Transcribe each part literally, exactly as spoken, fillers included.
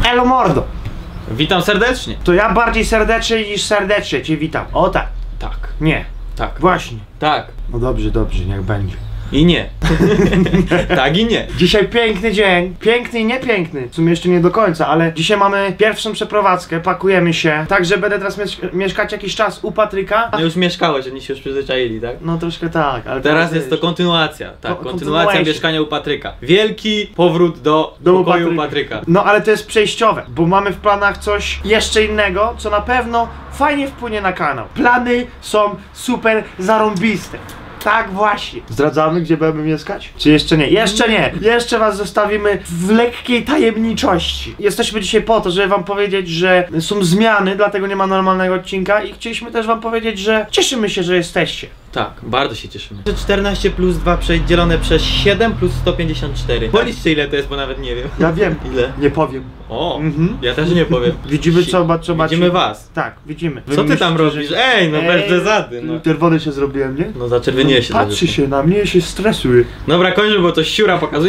Elo mordo! Witam serdecznie. To ja bardziej serdecznie niż serdecznie cię witam. O tak. Tak. Nie. Tak. Właśnie. Tak. No dobrze, dobrze, niech będzie. I nie. Tak i nie. Dzisiaj piękny dzień. Piękny i niepiękny. W sumie jeszcze nie do końca, ale dzisiaj mamy pierwszą przeprowadzkę. Pakujemy się. Także będę teraz mieszka mieszkać jakiś czas u Patryka. No już mieszkałeś, oni się już przyzwyczaili, tak? No troszkę tak, ale Teraz jest to kontynuacja, tak, Ko- kontynuacja continuation. mieszkania u Patryka. Wielki powrót do Domu pokoju Patryka. Patryka. No ale to jest przejściowe, bo mamy w planach coś jeszcze innego, co na pewno fajnie wpłynie na kanał. Plany są super zarąbiste. Tak właśnie. Zdradzamy, gdzie będziemy mieszkać? Czy jeszcze nie? Jeszcze nie! Jeszcze was zostawimy w lekkiej tajemniczości. Jesteśmy dzisiaj po to, żeby wam powiedzieć, że są zmiany, dlatego nie ma normalnego odcinka i chcieliśmy też wam powiedzieć, że cieszymy się, że jesteście. Tak, bardzo się cieszymy. czternaście plus dwa dzielone przez siedem plus sto pięćdziesiąt cztery. Policzcie ile to jest, bo nawet nie wiem. Ja wiem. Ile? Nie powiem. O, Mhm. ja też nie powiem. Widzimy co, co, co macie. Widzimy was. Tak, widzimy. Co ty tam myślicie, robisz? że- Ej, no bez Ej, przesady, no. Czerwony się zrobiłem, nie? No zaczerwieniłeś się. Patrzy się na mnie, się stresuje. Dobra, kończę, bo to siura pokazuje.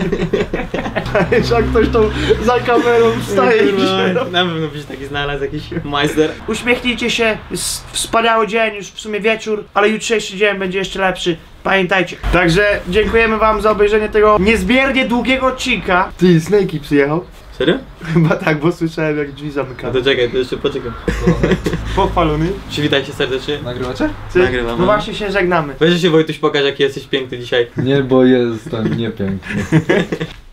Jak ktoś tą za kamerą wstaje i się robi. Na pewno byś taki znalazł jakiś majster. Uśmiechnijcie się, jest wspaniały dzień, już w sumie wieczór, ale jutrzejszy dzień będzie jeszcze lepszy. Pamiętajcie. Także dziękujemy wam za obejrzenie tego niezmiernie długiego odcinka. Ty, Snakey przyjechał? Serio? Chyba tak, bo słyszałem jak drzwi No zamykane. to czekaj, to jeszcze poczekam. Pochwalony. Przywitaj się serdecznie. Nagrywacie? Ty? Nagrywamy. No właśnie się żegnamy. Weź się Wojtuś pokaż, jaki jesteś piękny dzisiaj. Nie, bo jestem niepiękny.